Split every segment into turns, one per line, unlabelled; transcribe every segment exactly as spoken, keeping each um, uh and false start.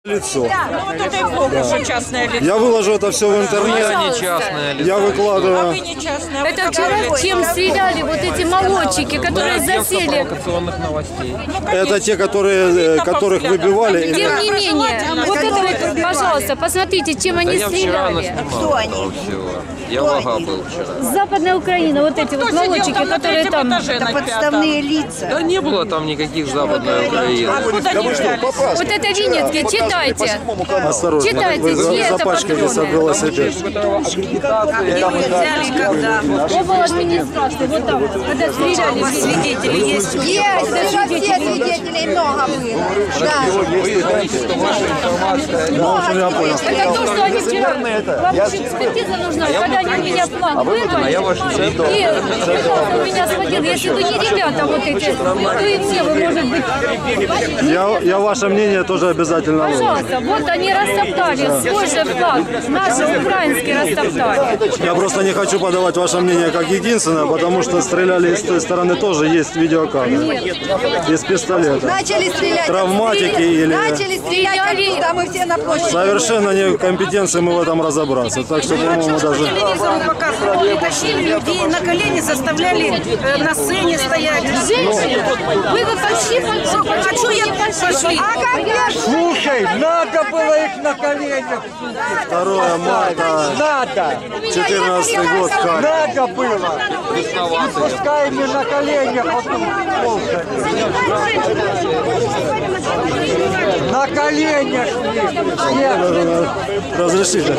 Лицо.
Ну вот это и плохо, что частное лицо.
Я выложу это все в интернет.
Я не частное лицо.
Я
А
выкладываю.
вы не частное.
Это вчера чем стреляли вот эти молодчики, которые засели.
Провокационных новостей.
Это те, которые, которых выбивали.
Тем не менее, вот это вот, пожалуйста, посмотрите, чем
Да
они
я вчера
стреляли.
наснимал этого всего. Я в Ага был вчера.
Западная Украина, вот эти вот молодчики, которые там.
Это
подставные лица.
Да не было там никаких Западной Украины.
Куда не взяли?
Вот это Винницкие, читайте.
Осторожно,
Читайте,
вы
чьи это
запачкаетесь от
патроны?
велосипеда.
Взяли когда?
Около администрации, вот там, когда стреляли.
Свидетели есть? Есть, даже все свидетелей много было. Да.
Ну, в общем, я понял.
Это то, что они вчера. Вам еще экспертиза нужна, когда они у меня флаг вырвали.
А я ваш
И ребята у меня схватил. Если бы не ребята вот эти, то и все вы, может быть.
Я, я ваше мнение тоже обязательно выложу.
Пожалуйста, вот они растоптали свой же флаг, наши украинские растоптали.
Я просто не хочу подавать ваше мнение как единственное, потому что стреляли с той стороны тоже есть видеокамеры. Из пистолета.
Начали стрелять.
Травматики или...
Начали стрелять, как будто мы все на площади.
Совершенно не компетенции мы в этом разобраться. Так что, по-моему, даже...
Телевизору показывали, тащили людей на колени, заставляли э, на сцене стоять.
Женщины, вы бы почти
А что я пошли?
А как я
Слушай, надо было их на коленях.
второе марта,
Надо.
четырнадцатый год, Харьков.
Надо было. И пускай не на коленях, а потом ползали. На коленях. Нет.
Разрешите.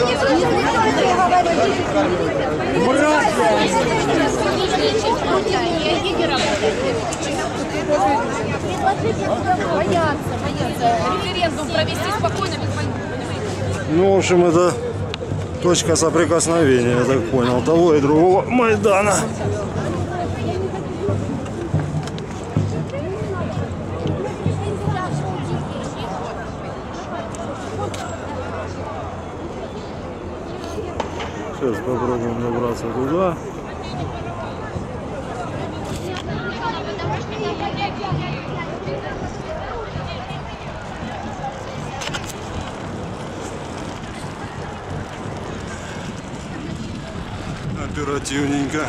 боятся, боятся референдум провести спокойно, без войны.
Ну, в общем, это точка соприкосновения, я так понял, того и другого Майдана. Сейчас попробуем добраться туда. Оперативненько.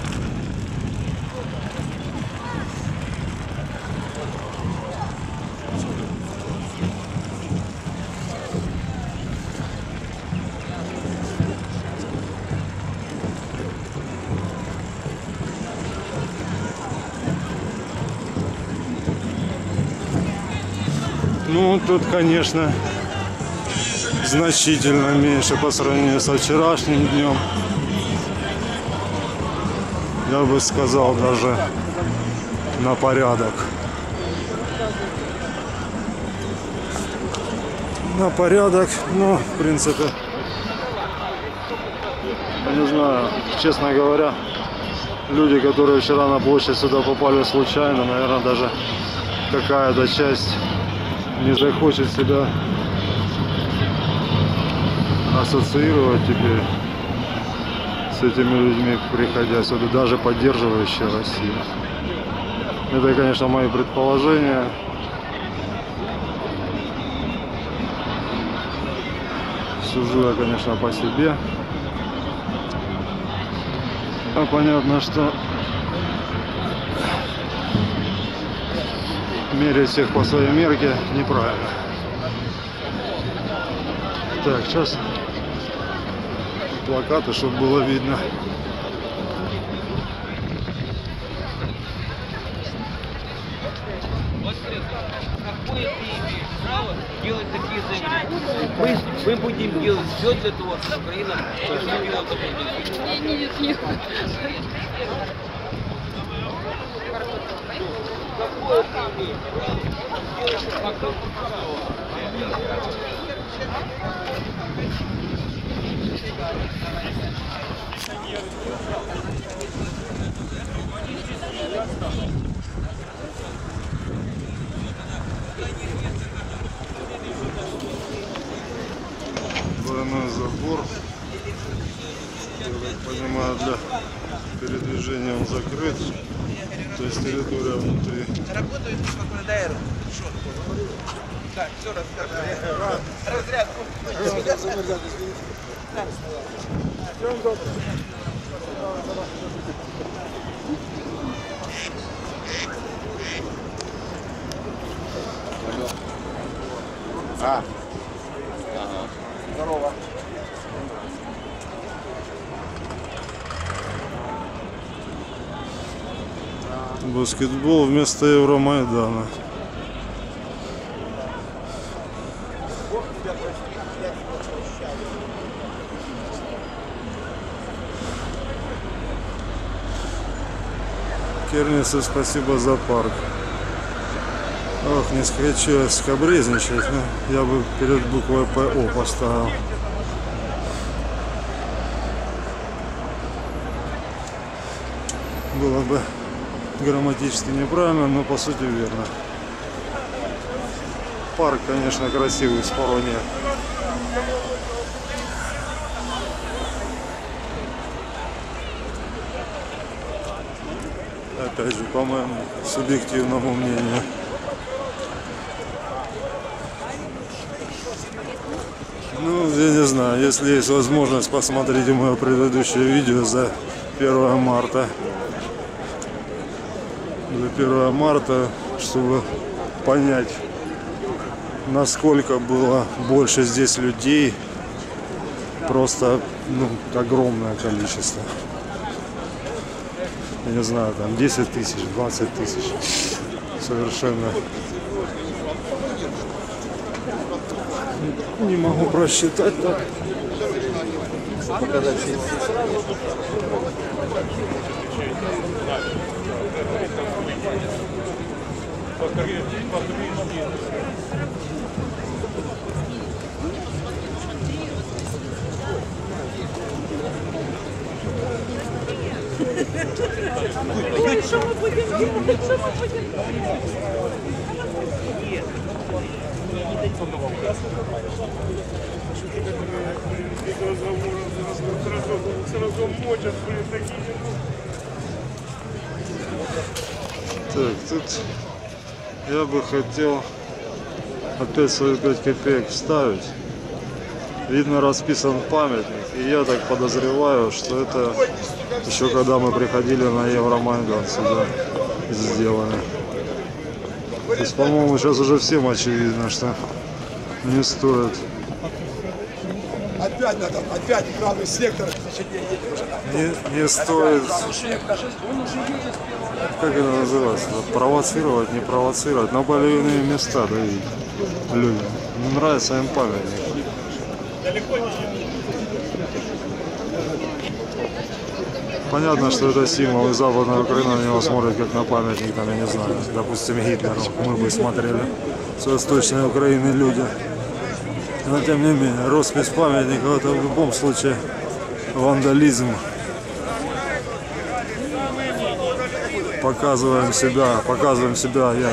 Ну, тут, конечно, значительно меньше по сравнению со вчерашним днем. Я бы сказал, даже на порядок. На порядок, ну, в принципе, не знаю, честно говоря, люди, которые вчера на площадь сюда попали случайно, наверное, даже какая-то часть не захочет себя ассоциировать теперь с этими людьми, приходя сюда, даже поддерживающие Россию. Это, конечно, мои предположения. Сужу я, конечно, по себе. А понятно, что мерять всех по своей мерке неправильно. Так, сейчас плакаты, чтобы было видно.
Какое ты имеешь право делать такие заявления? Мы, мы будем делать все для того, чтобы Украина поступила в такой. Какое ты имеешь право делать
Двойной забор. Я так понимаю, для передвижения он закрыт. То есть территория внутри.
Работает спокойно, дай руку.
А. Здорово. Баскетбол вместо Евромайдана. Кернице спасибо за парк. Ох, не хочу скабрезничать, но я бы перед буквой ПО поставил. Было бы грамматически неправильно, но по сути верно. Парк, конечно, красивый, спору нет. Опять же, по моему субъективному мнению. Ну, я не знаю, если есть возможность, посмотрите мое предыдущее видео за первое марта. За первое марта, чтобы понять, насколько было больше здесь людей. Просто, ну, огромное количество. Я не знаю, там десять тысяч, двадцать тысяч. Совершенно не могу просчитать так. Показать фильм.
Что мы будем делать? Что мы будем
Так, тут я бы хотел опять свои пять копеек вставить. Видно, расписан памятник, и я так подозреваю, что это еще когда мы приходили на Евромайдан сюда сделано. То есть, по-моему, сейчас уже всем очевидно, что не стоит.
Опять надо, опять правый сектор.
Не, не стоит, как это называется, провоцировать, не провоцировать, на болевые места давить людям. Не нравится им памятник. Понятно, что это символ, и Западная Украина на него смотрит как на памятник, там, я не знаю, допустим, Гитлеру мы бы смотрели, с Восточной Украины люди. Но тем не менее, роспись памятника — это в любом случае вандализм. Показываем себя, показываем себя, я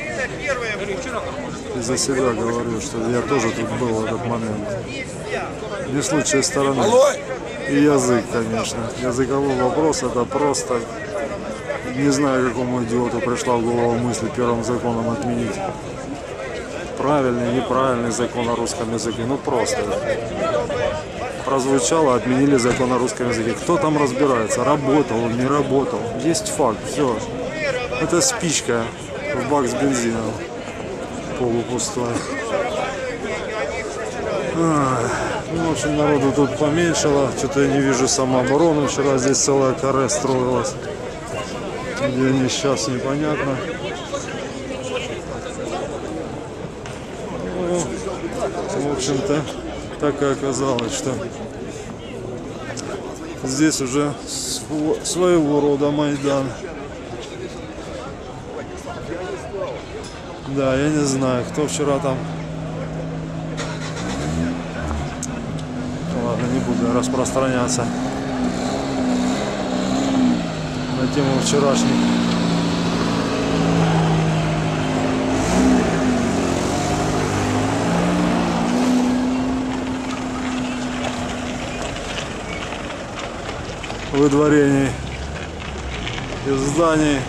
и за себя говорю, что я тоже тут был в этот момент. Не с лучшей стороны. И язык, конечно. Языковой вопрос — это просто, не знаю, какому идиоту пришла в голову мысль первым законом отменить правильный, неправильный закон о русском языке. Ну просто прозвучало, отменили закон о русском языке. Кто там разбирается, работал он, не работал? Есть факт, все. Это спичка в бак с бензином полупустой. Ну, в общем, народу тут поменьшало. Что-то я не вижу самооборону. Вчера здесь целая каре строилась. Где они сейчас, непонятно. Ну, в общем-то, так и оказалось, что здесь уже своего рода Майдан. Да, я не знаю, кто вчера там. Ладно, не буду распространяться на тему вчерашней. Выдворений из зданий.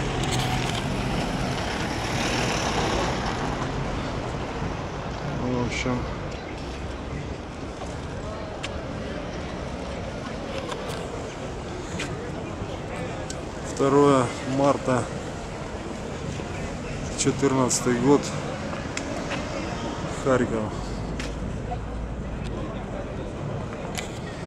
второе марта четырнадцатый год, Харьков.